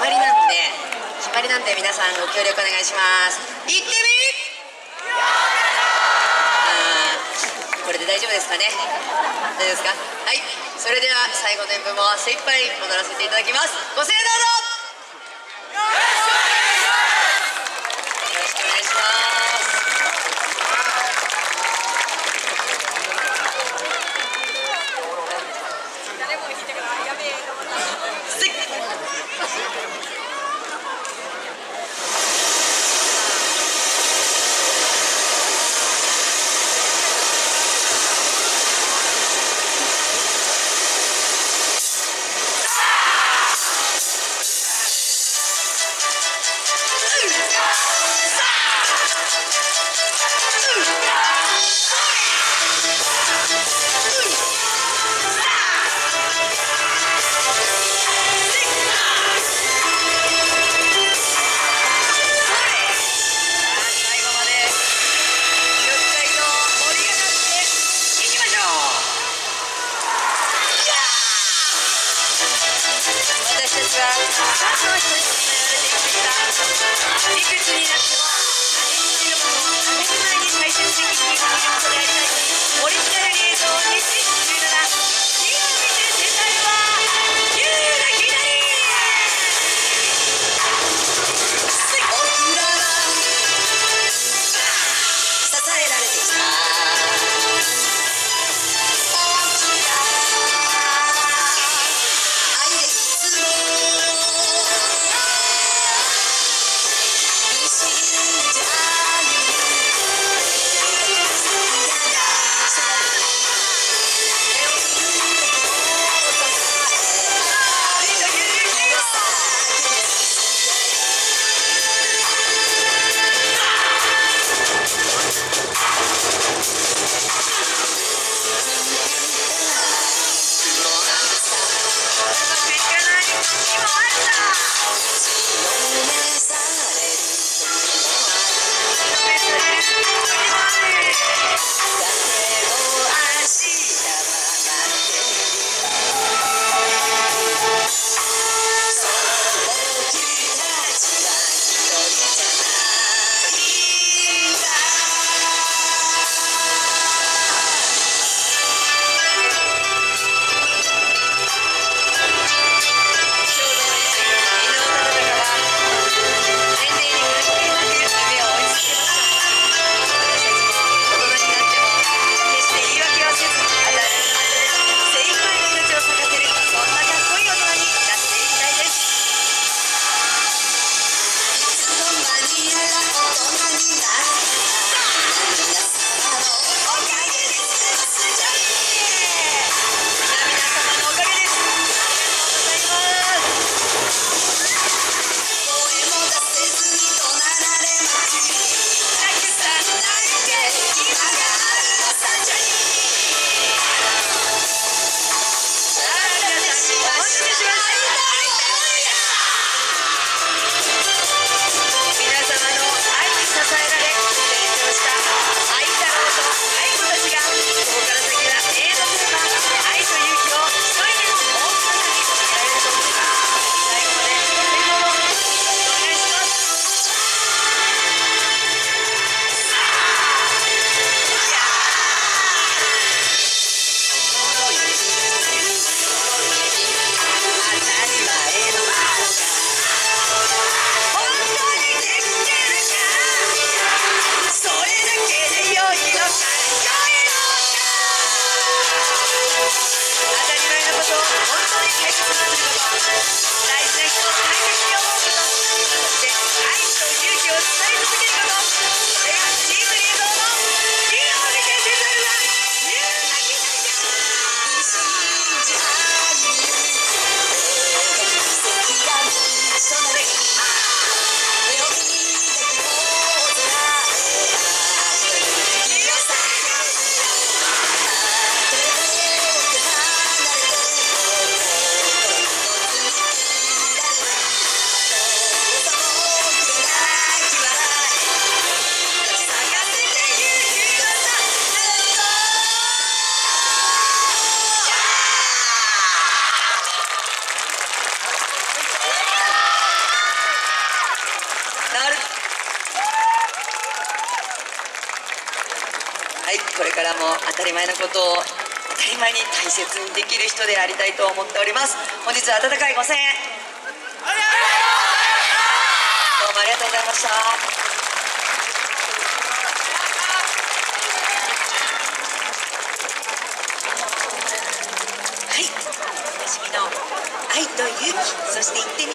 まりなんで皆さんご協力お願いします。行ってみ。これで大丈夫ですかね。大丈夫ですか。はい、それでは最後の演舞も精一杯踊らせていただきます。ご声援どうぞ。よろしくお願いします。誰も弾いてからやべえと思った。私たちは何の人にも言われて生きてきた。いくつになっても何にしろもの当たり前に大切に生きていることでありたい。オリジナル映像2017火を見て世界は龍が左。僕らは支えられてきた。 はい、これからも当たり前のことを当たり前に大切にできる人でありたいと思っております。本日は温かいご声援どうもありがとうございました。はい、おなじみの愛と勇気、そして言ってみ